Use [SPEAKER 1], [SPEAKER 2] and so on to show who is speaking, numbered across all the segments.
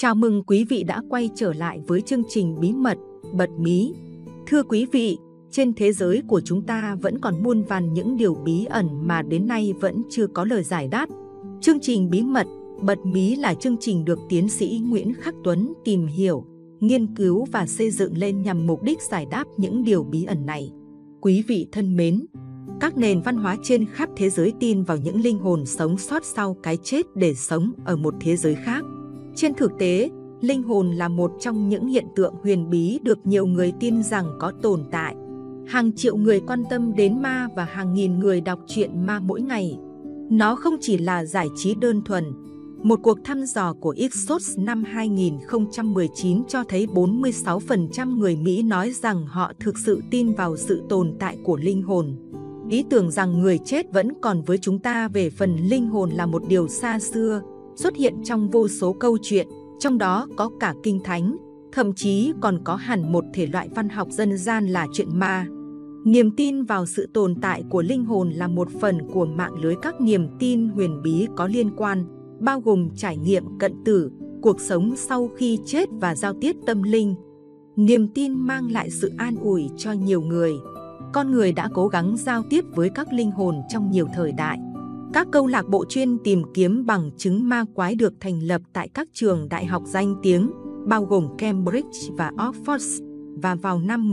[SPEAKER 1] Chào mừng quý vị đã quay trở lại với chương trình Bí mật bật mí. Thưa quý vị, trên thế giới của chúng ta vẫn còn muôn vàn những điều bí ẩn mà đến nay vẫn chưa có lời giải đáp. Chương trình Bí mật bật mí là chương trình được tiến sĩ Nguyễn Khắc Tuấn tìm hiểu, nghiên cứu và xây dựng lên nhằm mục đích giải đáp những điều bí ẩn này. Quý vị thân mến, các nền văn hóa trên khắp thế giới tin vào những linh hồn sống sót sau cái chết để sống ở một thế giới khác. Trên thực tế, linh hồn là một trong những hiện tượng huyền bí được nhiều người tin rằng có tồn tại. Hàng triệu người quan tâm đến ma và hàng nghìn người đọc truyện ma mỗi ngày. Nó không chỉ là giải trí đơn thuần. Một cuộc thăm dò của Ipsos năm 2019 cho thấy 46% người Mỹ nói rằng họ thực sự tin vào sự tồn tại của linh hồn. Ý tưởng rằng người chết vẫn còn với chúng ta về phần linh hồn là một điều xa xưa, xuất hiện trong vô số câu chuyện, trong đó có cả kinh thánh, thậm chí còn có hẳn một thể loại văn học dân gian là chuyện ma. Niềm tin vào sự tồn tại của linh hồn là một phần của mạng lưới các niềm tin huyền bí có liên quan, bao gồm trải nghiệm cận tử, cuộc sống sau khi chết và giao tiếp tâm linh. Niềm tin mang lại sự an ủi cho nhiều người. Con người đã cố gắng giao tiếp với các linh hồn trong nhiều thời đại. Các câu lạc bộ chuyên tìm kiếm bằng chứng ma quái được thành lập tại các trường đại học danh tiếng, bao gồm Cambridge và Oxford, và vào năm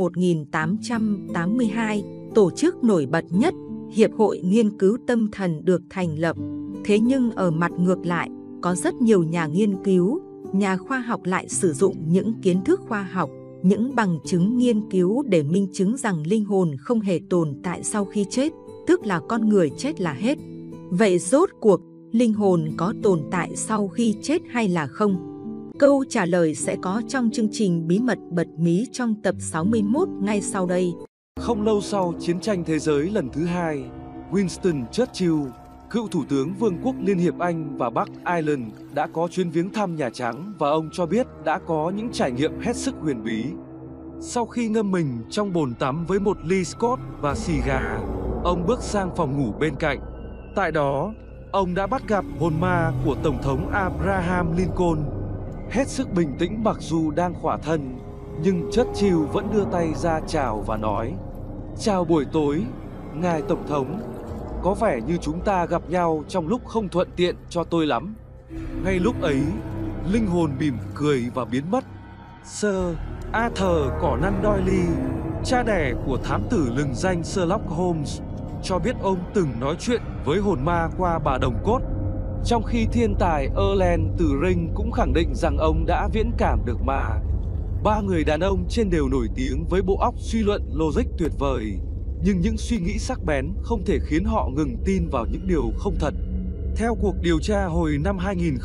[SPEAKER 1] 1882, tổ chức nổi bật nhất, Hiệp hội Nghiên cứu Tâm thần được thành lập. Thế nhưng ở mặt ngược lại, có rất nhiều nhà nghiên cứu, nhà khoa học lại sử dụng những kiến thức khoa học, những bằng chứng nghiên cứu để minh chứng rằng linh hồn không hề tồn tại sau khi chết, tức là con người chết là hết. Vậy rốt cuộc, linh hồn có tồn tại sau khi chết hay là không? Câu trả lời sẽ có trong chương trình Bí mật bật mí trong tập 61 ngay sau đây.
[SPEAKER 2] Không lâu sau chiến tranh thế giới lần thứ hai, Winston Churchill, cựu Thủ tướng Vương quốc Liên hiệp Anh và Bắc Ireland đã có chuyến viếng thăm Nhà Trắng và ông cho biết đã có những trải nghiệm hết sức huyền bí. Sau khi ngâm mình trong bồn tắm với một ly Scotch và xì gà, ông bước sang phòng ngủ bên cạnh. Tại đó, ông đã bắt gặp hồn ma của Tổng thống Abraham Lincoln. Hết sức bình tĩnh mặc dù đang khỏa thân, nhưng Churchill vẫn đưa tay ra chào và nói: "Chào buổi tối, ngài Tổng thống. Có vẻ như chúng ta gặp nhau trong lúc không thuận tiện cho tôi lắm." Ngay lúc ấy, linh hồn mỉm cười và biến mất. Sir Arthur Conan Doyle, cha đẻ của thám tử lừng danh Sherlock Holmes, cho biết ông từng nói chuyện với hồn ma qua bà đồng cốt, trong khi thiên tài Erland từ Ring cũng khẳng định rằng ông đã viễn cảm được ma. Ba người đàn ông trên đều nổi tiếng với bộ óc suy luận logic tuyệt vời, nhưng những suy nghĩ sắc bén không thể khiến họ ngừng tin vào những điều không thật. Theo cuộc điều tra hồi năm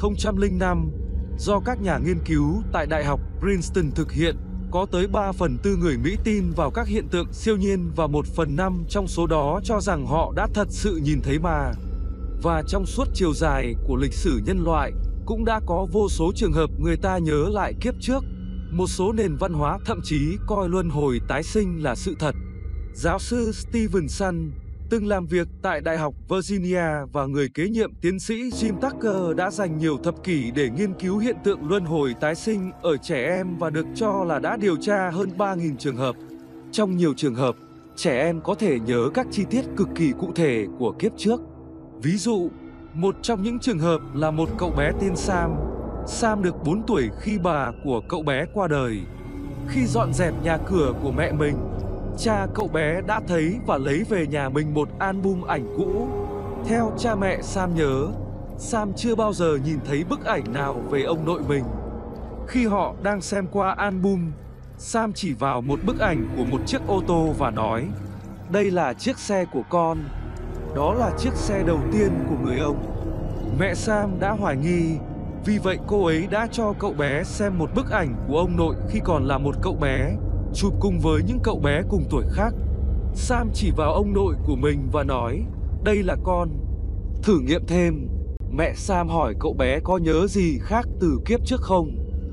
[SPEAKER 2] 2005, do các nhà nghiên cứu tại Đại học Princeton thực hiện, có tới 3/4 người Mỹ tin vào các hiện tượng siêu nhiên và 1/5 trong số đó cho rằng họ đã thật sự nhìn thấy ma. Và trong suốt chiều dài của lịch sử nhân loại, cũng đã có vô số trường hợp người ta nhớ lại kiếp trước. Một số nền văn hóa thậm chí coi luân hồi tái sinh là sự thật. Giáo sư Stevenson, từng làm việc tại Đại học Virginia và người kế nhiệm tiến sĩ Jim Tucker đã dành nhiều thập kỷ để nghiên cứu hiện tượng luân hồi tái sinh ở trẻ em và được cho là đã điều tra hơn 3.000 trường hợp. Trong nhiều trường hợp, trẻ em có thể nhớ các chi tiết cực kỳ cụ thể của kiếp trước. Ví dụ, một trong những trường hợp là một cậu bé tên Sam. Sam được 4 tuổi khi bà của cậu bé qua đời. Khi dọn dẹp nhà cửa của mẹ mình, cha cậu bé đã thấy và lấy về nhà mình một album ảnh cũ. Theo cha mẹ Sam nhớ, Sam chưa bao giờ nhìn thấy bức ảnh nào về ông nội mình. Khi họ đang xem qua album, Sam chỉ vào một bức ảnh của một chiếc ô tô và nói: "Đây là chiếc xe của con. Đó là chiếc xe đầu tiên của người ông." Mẹ Sam đã hoài nghi, vì vậy cô ấy đã cho cậu bé xem một bức ảnh của ông nội khi còn là một cậu bé, chụp cùng với những cậu bé cùng tuổi khác. Sam chỉ vào ông nội của mình và nói: "Đây là con." Thử nghiệm thêm, mẹ Sam hỏi cậu bé có nhớ gì khác từ kiếp trước không.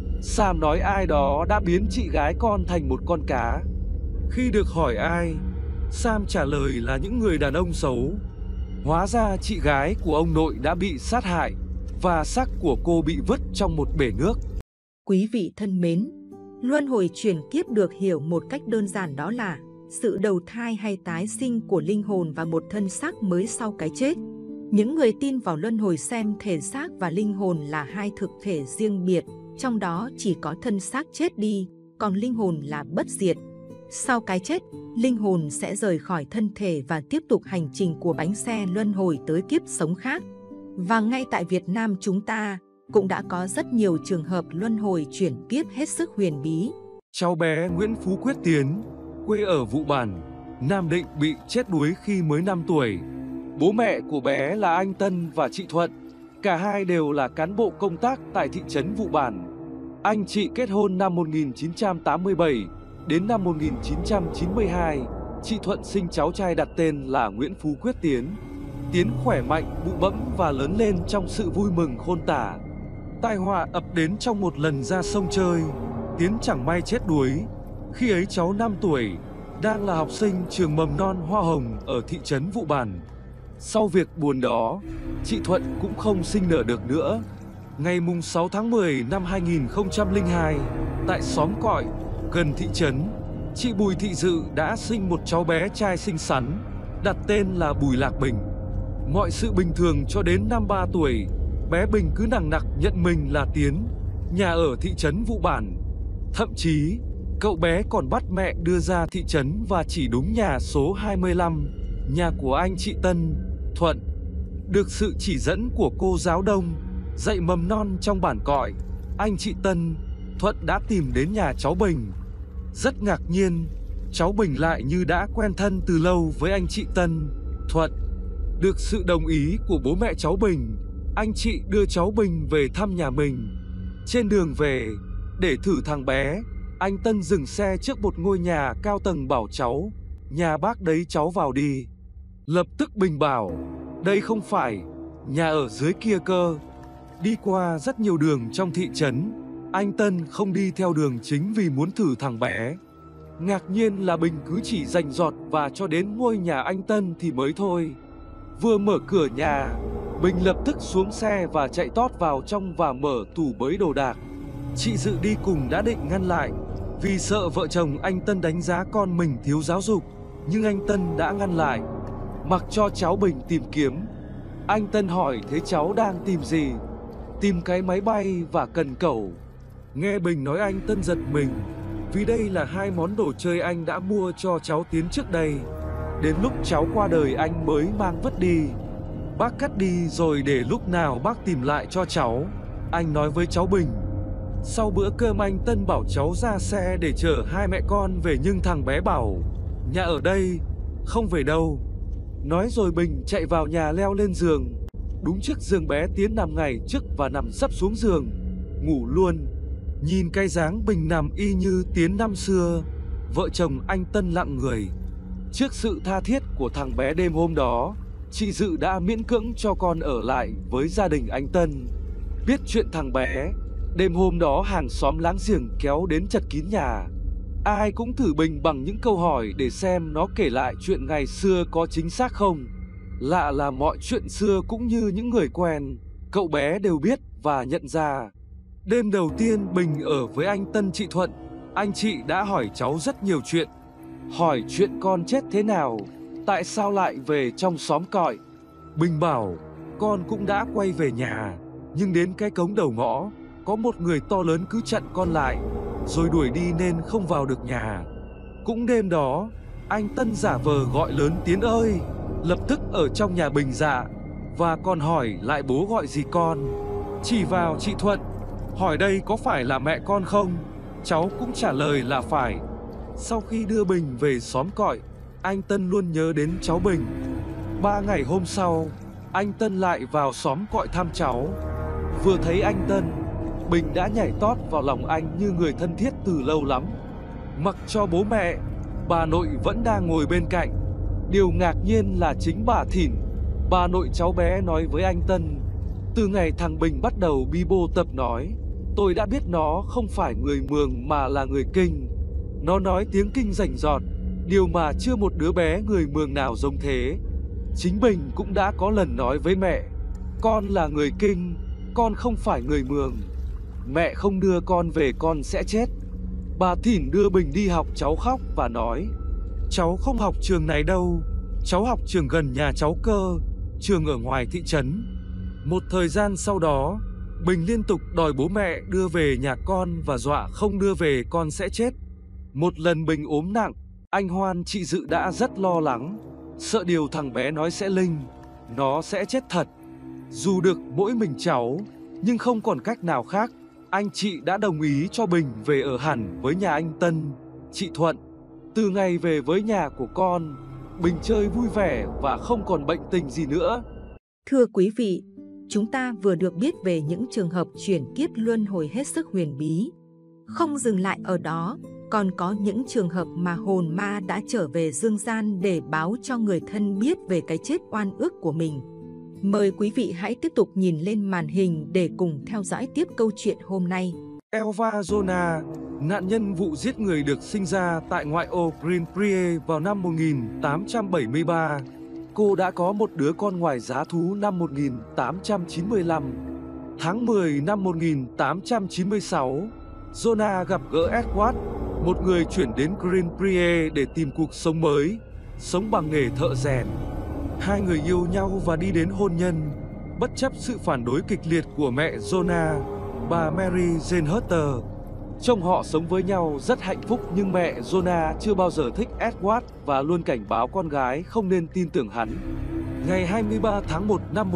[SPEAKER 2] Sam nói ai đó đã biến chị gái con thành một con cá. Khi được hỏi ai, Sam trả lời là những người đàn ông xấu. Hóa ra chị gái của ông nội đã bị sát hại và xác của cô bị vứt trong một bể nước.
[SPEAKER 1] Quý vị thân mến, luân hồi chuyển kiếp được hiểu một cách đơn giản đó là sự đầu thai hay tái sinh của linh hồn và một thân xác mới sau cái chết. Những người tin vào luân hồi xem thể xác và linh hồn là hai thực thể riêng biệt, trong đó chỉ có thân xác chết đi, còn linh hồn là bất diệt. Sau cái chết, linh hồn sẽ rời khỏi thân thể và tiếp tục hành trình của bánh xe luân hồi tới kiếp sống khác. Và ngay tại Việt Nam chúng ta cũng đã có rất nhiều trường hợp luân hồi chuyển kiếp hết sức huyền bí.
[SPEAKER 2] Cháu bé Nguyễn Phú Quyết Tiến, quê ở Vụ Bản, Nam Định bị chết đuối khi mới 5 tuổi. Bố mẹ của bé là anh Tân và chị Thuận. Cả hai đều là cán bộ công tác tại thị trấn Vụ Bản. Anh chị kết hôn năm 1987. Đến năm 1992, chị Thuận sinh cháu trai đặt tên là Nguyễn Phú Quyết Tiến. Tiến khỏe mạnh, bụ bẫm và lớn lên trong sự vui mừng khôn tả. Tai họa ập đến trong một lần ra sông chơi. Tiến chẳng may chết đuối. Khi ấy cháu 5 tuổi, đang là học sinh trường mầm non Hoa Hồng ở thị trấn Vụ Bản. Sau việc buồn đó, chị Thuận cũng không sinh nở được nữa. Ngày 6 tháng 10 năm 2002, tại xóm Cọi, gần thị trấn, chị Bùi Thị Dự đã sinh một cháu bé trai xinh xắn, đặt tên là Bùi Lạc Bình. Mọi sự bình thường cho đến năm 3 tuổi, bé Bình cứ nằng nặc nhận mình là Tiến, nhà ở thị trấn Vụ Bản. Thậm chí, cậu bé còn bắt mẹ đưa ra thị trấn và chỉ đúng nhà số 25, nhà của anh chị Tân, Thuận. Được sự chỉ dẫn của cô giáo Đông, dạy mầm non trong bản Cọi, anh chị Tân, Thuận đã tìm đến nhà cháu Bình. Rất ngạc nhiên, cháu Bình lại như đã quen thân từ lâu với anh chị Tân, Thuận. Được sự đồng ý của bố mẹ cháu Bình, anh chị đưa cháu Bình về thăm nhà mình. Trên đường về, để thử thằng bé, anh Tân dừng xe trước một ngôi nhà cao tầng bảo cháu, nhà bác đấy cháu vào đi. Lập tức Bình bảo, đây không phải, nhà ở dưới kia cơ. Đi qua rất nhiều đường trong thị trấn, anh Tân không đi theo đường chính vì muốn thử thằng bé. Ngạc nhiên là Bình cứ chỉ rành rọt và cho đến ngôi nhà anh Tân thì mới thôi. Vừa mở cửa nhà, Bình lập tức xuống xe và chạy tót vào trong và mở tủ bới đồ đạc. Chị Dự đi cùng đã định ngăn lại, vì sợ vợ chồng anh Tân đánh giá con mình thiếu giáo dục, nhưng anh Tân đã ngăn lại, mặc cho cháu Bình tìm kiếm. Anh Tân hỏi thế cháu đang tìm gì? Tìm cái máy bay và cần cẩu. Nghe Bình nói anh Tân giật mình, vì đây là hai món đồ chơi anh đã mua cho cháu Tiến trước đây. Đến lúc cháu qua đời anh mới mang vứt đi. Bác cất đi rồi để lúc nào bác tìm lại cho cháu, anh nói với cháu Bình. Sau bữa cơm anh Tân bảo cháu ra xe để chở hai mẹ con về, nhưng thằng bé bảo, nhà ở đây, không về đâu. Nói rồi Bình chạy vào nhà leo lên giường. Đúng trước giường bé Tiến nằm ngày trước và nằm sấp xuống giường, ngủ luôn. Nhìn cái dáng Bình nằm y như Tiến năm xưa, vợ chồng anh Tân lặng người. Trước sự tha thiết của thằng bé đêm hôm đó, chị Dự đã miễn cưỡng cho con ở lại với gia đình anh Tân. Biết chuyện thằng bé, đêm hôm đó hàng xóm láng giềng kéo đến chật kín nhà. Ai cũng thử Bình bằng những câu hỏi để xem nó kể lại chuyện ngày xưa có chính xác không. Lạ là mọi chuyện xưa cũng như những người quen, cậu bé đều biết và nhận ra. Đêm đầu tiên Bình ở với anh Tân chị Thuận, anh chị đã hỏi cháu rất nhiều chuyện. Hỏi chuyện con chết thế nào, tại sao lại về trong xóm Cọi. Bình bảo, con cũng đã quay về nhà, nhưng đến cái cống đầu ngõ, có một người to lớn cứ chặn con lại, rồi đuổi đi nên không vào được nhà. Cũng đêm đó, anh Tân giả vờ gọi lớn Tiến ơi, lập tức ở trong nhà Bình dạ, và còn hỏi lại bố gọi gì con. Chỉ vào chị Thuận, hỏi đây có phải là mẹ con không? Cháu cũng trả lời là phải. Sau khi đưa Bình về xóm Cọi, anh Tân luôn nhớ đến cháu Bình. 3 ngày hôm sau, anh Tân lại vào xóm Cọi thăm cháu. Vừa thấy anh Tân, Bình đã nhảy tót vào lòng anh như người thân thiết từ lâu lắm. Mặc cho bố mẹ, bà nội vẫn đang ngồi bên cạnh. Điều ngạc nhiên là chính bà Thìn, bà nội cháu bé nói với anh Tân, từ ngày thằng Bình bắt đầu bi bô tập nói, tôi đã biết nó không phải người Mường mà là người Kinh. Nó nói tiếng Kinh rành rọt, điều mà chưa một đứa bé người Mường nào giống thế. Chính Bình cũng đã có lần nói với mẹ, con là người Kinh, con không phải người Mường. mẹ không đưa con về con sẽ chết. Bà Thìn đưa Bình đi học, cháu khóc và nói, cháu không học trường này đâu, cháu học trường gần nhà cháu cơ, trường ở ngoài thị trấn. Một thời gian sau đó, Bình liên tục đòi bố mẹ đưa về nhà con và dọa không đưa về con sẽ chết. Một lần Bình ốm nặng, anh Hoan chị Dự đã rất lo lắng, sợ điều thằng bé nói sẽ linh, nó sẽ chết thật. Dù được mỗi mình cháu, nhưng không còn cách nào khác, anh chị đã đồng ý cho Bình về ở hẳn với nhà anh Tân, chị Thuận. Từ ngày về với nhà của con, Bình chơi vui vẻ và không còn bệnh tình gì nữa.
[SPEAKER 1] Thưa quý vị, chúng ta vừa được biết về những trường hợp chuyển kiếp luân hồi hết sức huyền bí. Không dừng lại ở đó, còn có những trường hợp mà hồn ma đã trở về dương gian để báo cho người thân biết về cái chết oan ức của mình. Mời quý vị hãy tiếp tục nhìn lên màn hình để cùng theo dõi tiếp câu chuyện hôm nay.
[SPEAKER 2] Elva Zona, nạn nhân vụ giết người, được sinh ra tại ngoại ô Greenbrier vào năm 1873. Cô đã có một đứa con ngoài giá thú năm 1895. Tháng 10 năm 1896, Zona gặp gỡ Edward, một người chuyển đến Greenbrier để tìm cuộc sống mới, sống bằng nghề thợ rèn. Hai người yêu nhau và đi đến hôn nhân, bất chấp sự phản đối kịch liệt của mẹ Zona, bà Mary Jane Hutter. Chồng họ sống với nhau rất hạnh phúc, nhưng mẹ Zona chưa bao giờ thích Edward và luôn cảnh báo con gái không nên tin tưởng hắn. Ngày 23 tháng 1 năm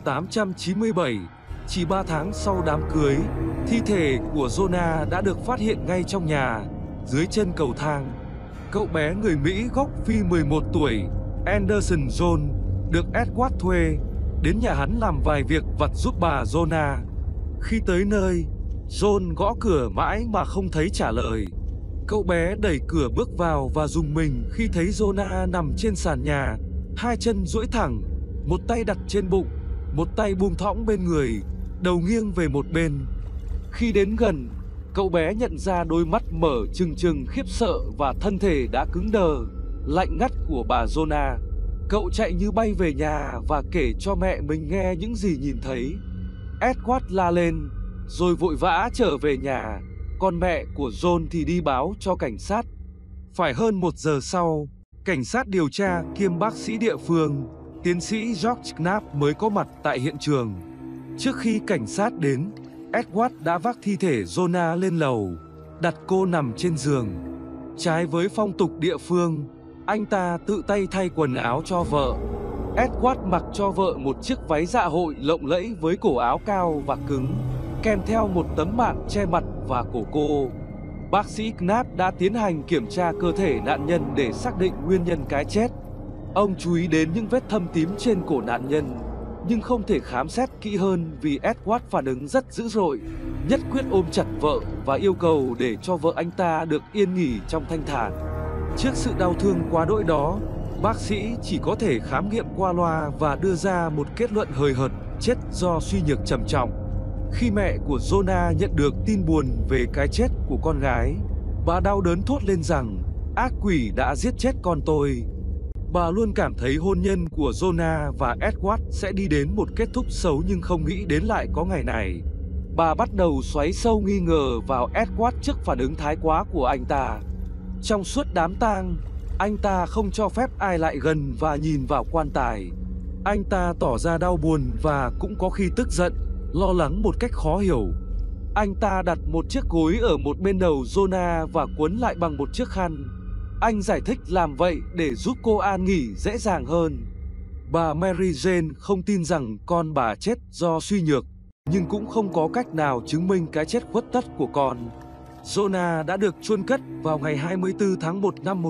[SPEAKER 2] 1897, chỉ 3 tháng sau đám cưới, thi thể của Zona đã được phát hiện ngay trong nhà, dưới chân cầu thang. Cậu bé người Mỹ gốc Phi 11 tuổi, Anderson John, được Edward thuê, đến nhà hắn làm vài việc vặt giúp bà Zona. Khi tới nơi, John gõ cửa mãi mà không thấy trả lời. Cậu bé đẩy cửa bước vào và rùng mình khi thấy Zona nằm trên sàn nhà, hai chân duỗi thẳng, một tay đặt trên bụng, một tay buông thõng bên người, đầu nghiêng về một bên. Khi đến gần, cậu bé nhận ra đôi mắt mở trừng trừng khiếp sợ và thân thể đã cứng đờ, lạnh ngắt của bà Zona. Cậu chạy như bay về nhà và kể cho mẹ mình nghe những gì nhìn thấy. Edward la lên, rồi vội vã trở về nhà, còn mẹ của John thì đi báo cho cảnh sát. Phải hơn 1 giờ sau, cảnh sát điều tra kiêm bác sĩ địa phương, tiến sĩ George Knapp mới có mặt tại hiện trường. Trước khi cảnh sát đến, Edward đã vác thi thể Zona lên lầu, đặt cô nằm trên giường. Trái với phong tục địa phương, anh ta tự tay thay quần áo cho vợ. Edward mặc cho vợ một chiếc váy dạ hội lộng lẫy với cổ áo cao và cứng, kèm theo một tấm mạn che mặt và cổ cô. Bác sĩ Knapp đã tiến hành kiểm tra cơ thể nạn nhân để xác định nguyên nhân cái chết. Ông chú ý đến những vết thâm tím trên cổ nạn nhân, nhưng không thể khám xét kỹ hơn vì Edward phản ứng rất dữ dội, nhất quyết ôm chặt vợ và yêu cầu để cho vợ anh ta được yên nghỉ trong thanh thản. Trước sự đau thương quá đỗi đó, bác sĩ chỉ có thể khám nghiệm qua loa và đưa ra một kết luận hời hợt, chết do suy nhược trầm trọng. Khi mẹ của Zona nhận được tin buồn về cái chết của con gái, bà đau đớn thốt lên rằng ác quỷ đã giết chết con tôi. Bà luôn cảm thấy hôn nhân của Zona và Edward sẽ đi đến một kết thúc xấu, nhưng không nghĩ đến lại có ngày này. Bà bắt đầu xoáy sâu nghi ngờ vào Edward trước phản ứng thái quá của anh ta. Trong suốt đám tang, anh ta không cho phép ai lại gần và nhìn vào quan tài. Anh ta tỏ ra đau buồn và cũng có khi tức giận, lo lắng một cách khó hiểu. Anh ta đặt một chiếc gối ở một bên đầu Zona và quấn lại bằng một chiếc khăn. Anh giải thích làm vậy để giúp cô an nghỉ dễ dàng hơn. Bà Mary Jane không tin rằng con bà chết do suy nhược, nhưng cũng không có cách nào chứng minh cái chết khuất tất của con. Zona đã được chôn cất vào ngày 24 tháng 1 năm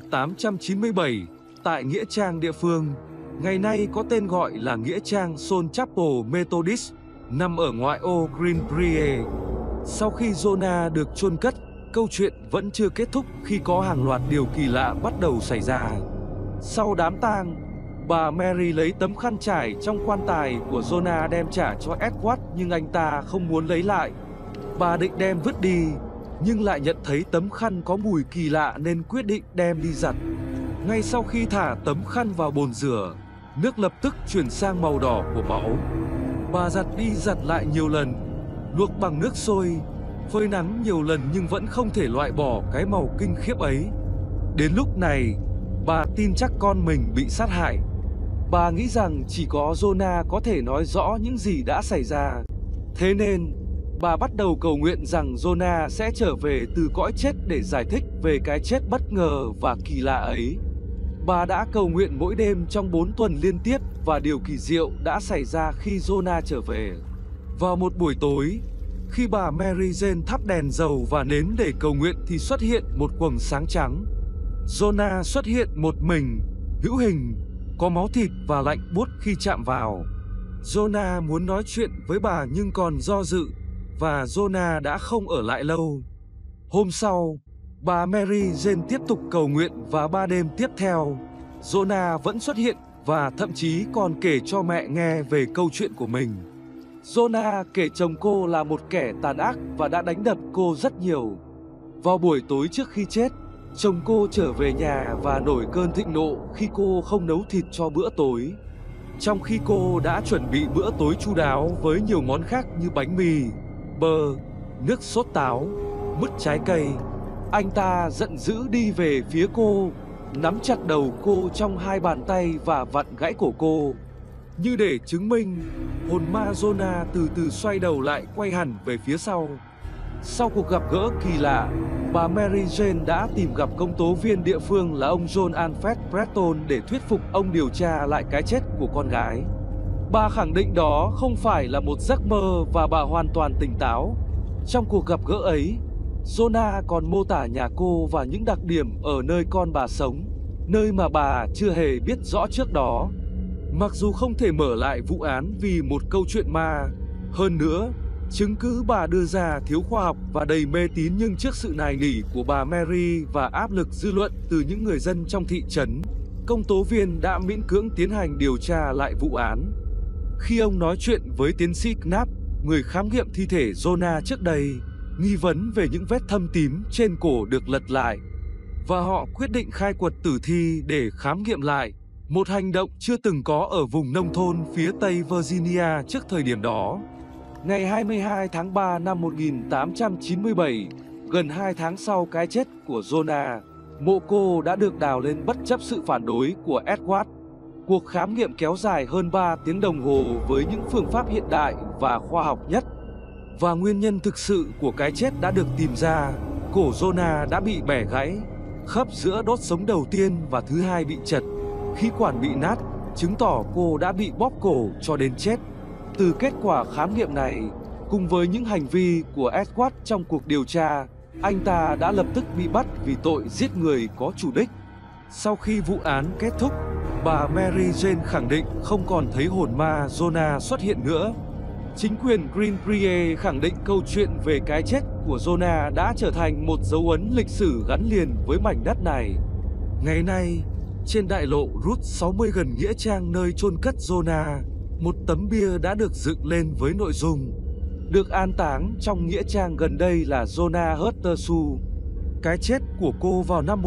[SPEAKER 2] 1897 tại nghĩa trang địa phương, ngày nay có tên gọi là nghĩa trang Soul Chapel Methodist, nằm ở ngoại ô Greenbrier. Sau khi Zona được chôn cất, câu chuyện vẫn chưa kết thúc khi có hàng loạt điều kỳ lạ bắt đầu xảy ra. Sau đám tang, bà Mary lấy tấm khăn trải trong quan tài của Zona đem trả cho Edward, nhưng anh ta không muốn lấy lại. Bà định đem vứt đi, nhưng lại nhận thấy tấm khăn có mùi kỳ lạ nên quyết định đem đi giặt. Ngay sau khi thả tấm khăn vào bồn rửa, nước lập tức chuyển sang màu đỏ của máu. Bà giặt đi giặt lại nhiều lần, luộc bằng nước sôi, phơi nắng nhiều lần nhưng vẫn không thể loại bỏ cái màu kinh khiếp ấy. Đến lúc này, bà tin chắc con mình bị sát hại. Bà nghĩ rằng chỉ có Jonah có thể nói rõ những gì đã xảy ra. Thế nên, bà bắt đầu cầu nguyện rằng Jonah sẽ trở về từ cõi chết để giải thích về cái chết bất ngờ và kỳ lạ ấy. Bà đã cầu nguyện mỗi đêm trong 4 tuần liên tiếp và điều kỳ diệu đã xảy ra khi Jonah trở về. Vào một buổi tối, khi bà Mary Jane thắp đèn dầu và nến để cầu nguyện thì xuất hiện một quầng sáng trắng. Jonah xuất hiện một mình, hữu hình, có máu thịt và lạnh buốt khi chạm vào. Jonah muốn nói chuyện với bà nhưng còn do dự, và Jonah đã không ở lại lâu. Hôm sau, bà Mary Jane tiếp tục cầu nguyện và 3 đêm tiếp theo, Jonah vẫn xuất hiện và thậm chí còn kể cho mẹ nghe về câu chuyện của mình. Jonah kể chồng cô là một kẻ tàn ác và đã đánh đập cô rất nhiều. Vào buổi tối trước khi chết, chồng cô trở về nhà và nổi cơn thịnh nộ khi cô không nấu thịt cho bữa tối. Trong khi cô đã chuẩn bị bữa tối chu đáo với nhiều món khác như bánh mì, bơ, nước sốt táo, mứt trái cây, anh ta giận dữ đi về phía cô, nắm chặt đầu cô trong 2 bàn tay và vặn gãy cổ cô. Như để chứng minh, hồn ma Jonah từ từ xoay đầu lại quay hẳn về phía sau. Sau cuộc gặp gỡ kỳ lạ, bà Mary Jane đã tìm gặp công tố viên địa phương là ông John Alfred Preston để thuyết phục ông điều tra lại cái chết của con gái. Bà khẳng định đó không phải là một giấc mơ và bà hoàn toàn tỉnh táo. Trong cuộc gặp gỡ ấy, Jonah còn mô tả nhà cô và những đặc điểm ở nơi con bà sống, nơi mà bà chưa hề biết rõ trước đó. Mặc dù không thể mở lại vụ án vì một câu chuyện ma, hơn nữa, chứng cứ bà đưa ra thiếu khoa học và đầy mê tín, nhưng trước sự nài nỉ của bà Mary và áp lực dư luận từ những người dân trong thị trấn, công tố viên đã miễn cưỡng tiến hành điều tra lại vụ án. Khi ông nói chuyện với tiến sĩ Knapp, người khám nghiệm thi thể Jonah trước đây, nghi vấn về những vết thâm tím trên cổ được lật lại, và họ quyết định khai quật tử thi để khám nghiệm lại, một hành động chưa từng có ở vùng nông thôn phía Tây Virginia trước thời điểm đó. Ngày 22 tháng 3 năm 1897, gần 2 tháng sau cái chết của Jonah, mộ cô đã được đào lên bất chấp sự phản đối của Edward. Cuộc khám nghiệm kéo dài hơn 3 tiếng đồng hồ với những phương pháp hiện đại và khoa học nhất. Và nguyên nhân thực sự của cái chết đã được tìm ra. Cổ Jonah đã bị bẻ gãy, khớp giữa đốt sống đầu tiên và thứ hai bị chật, khí quản bị nát, chứng tỏ cô đã bị bóp cổ cho đến chết. Từ kết quả khám nghiệm này, cùng với những hành vi của Edward trong cuộc điều tra, anh ta đã lập tức bị bắt vì tội giết người có chủ đích. Sau khi vụ án kết thúc, bà Mary Jane khẳng định không còn thấy hồn ma Jonah xuất hiện nữa. Chính quyền Greenbrier khẳng định câu chuyện về cái chết của Jonah đã trở thành một dấu ấn lịch sử gắn liền với mảnh đất này. Ngày nay, trên đại lộ Route 60 gần nghĩa trang nơi chôn cất Jonah, một tấm bia đã được dựng lên với nội dung: được an táng trong nghĩa trang gần đây là Jonah Huttersu. Cái chết của cô vào năm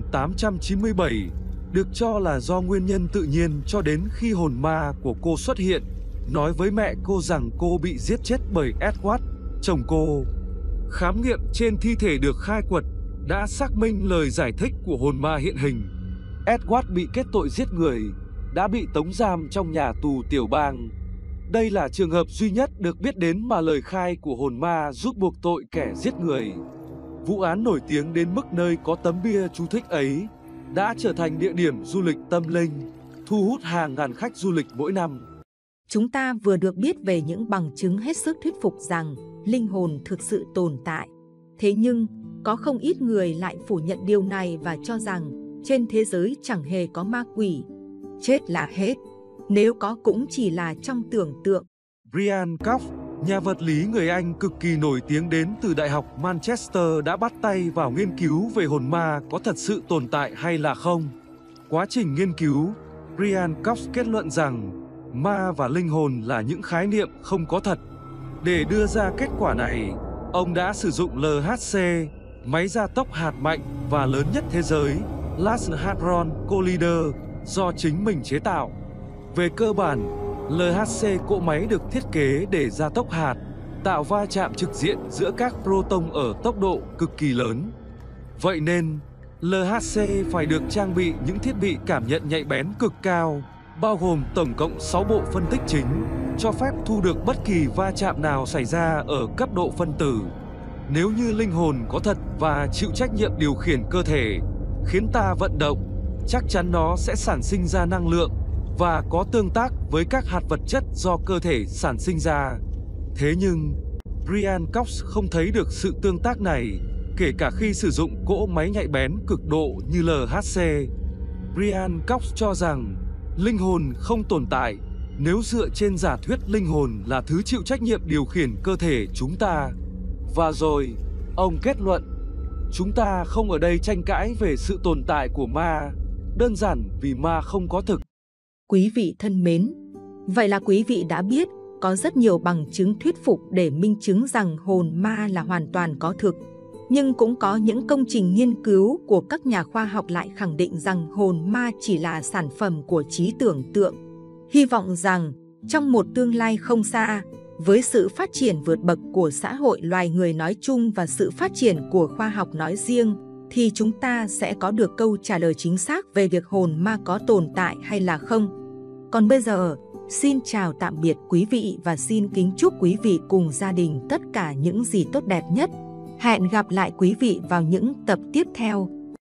[SPEAKER 2] 1897 được cho là do nguyên nhân tự nhiên cho đến khi hồn ma của cô xuất hiện, nói với mẹ cô rằng cô bị giết chết bởi Edward, chồng cô. Khám nghiệm trên thi thể được khai quật đã xác minh lời giải thích của hồn ma hiện hình. Edward bị kết tội giết người, đã bị tống giam trong nhà tù tiểu bang. Đây là trường hợp duy nhất được biết đến mà lời khai của hồn ma giúp buộc tội kẻ giết người. Vụ án nổi tiếng đến mức nơi có tấm bia chú thích ấy đã trở thành địa điểm du lịch tâm linh, thu hút hàng ngàn khách du lịch mỗi năm.
[SPEAKER 1] Chúng ta vừa được biết về những bằng chứng hết sức thuyết phục rằng linh hồn thực sự tồn tại. Thế nhưng, có không ít người lại phủ nhận điều này và cho rằng trên thế giới chẳng hề có ma quỷ. Chết là hết, nếu có cũng chỉ là trong tưởng tượng.
[SPEAKER 2] Brian Cox, nhà vật lý người Anh cực kỳ nổi tiếng đến từ Đại học Manchester đã bắt tay vào nghiên cứu về hồn ma có thật sự tồn tại hay là không. Quá trình nghiên cứu, Brian Cox kết luận rằng ma và linh hồn là những khái niệm không có thật. Để đưa ra kết quả này, ông đã sử dụng LHC, máy gia tốc hạt mạnh và lớn nhất thế giới, Large Hadron Collider, do chính mình chế tạo. Về cơ bản, LHC cỗ máy được thiết kế để gia tốc hạt, tạo va chạm trực diện giữa các proton ở tốc độ cực kỳ lớn. Vậy nên, LHC phải được trang bị những thiết bị cảm nhận nhạy bén cực cao, bao gồm tổng cộng 6 bộ phân tích chính, cho phép thu được bất kỳ va chạm nào xảy ra ở cấp độ phân tử. Nếu như linh hồn có thật và chịu trách nhiệm điều khiển cơ thể, khiến ta vận động, chắc chắn nó sẽ sản sinh ra năng lượng và có tương tác với các hạt vật chất do cơ thể sản sinh ra. Thế nhưng, Brian Cox không thấy được sự tương tác này, kể cả khi sử dụng cỗ máy nhạy bén cực độ như LHC. Brian Cox cho rằng linh hồn không tồn tại nếu dựa trên giả thuyết linh hồn là thứ chịu trách nhiệm điều khiển cơ thể chúng ta. Và rồi, ông kết luận, chúng ta không ở đây tranh cãi về sự tồn tại của ma, đơn giản vì ma không có thực.
[SPEAKER 1] Quý vị thân mến, vậy là quý vị đã biết có rất nhiều bằng chứng thuyết phục để minh chứng rằng hồn ma là hoàn toàn có thực. Nhưng cũng có những công trình nghiên cứu của các nhà khoa học lại khẳng định rằng hồn ma chỉ là sản phẩm của trí tưởng tượng. Hy vọng rằng trong một tương lai không xa, với sự phát triển vượt bậc của xã hội loài người nói chung và sự phát triển của khoa học nói riêng, thì chúng ta sẽ có được câu trả lời chính xác về việc hồn ma có tồn tại hay là không. Còn bây giờ, xin chào tạm biệt quý vị và xin kính chúc quý vị cùng gia đình tất cả những gì tốt đẹp nhất. Hẹn gặp lại quý vị vào những tập tiếp theo.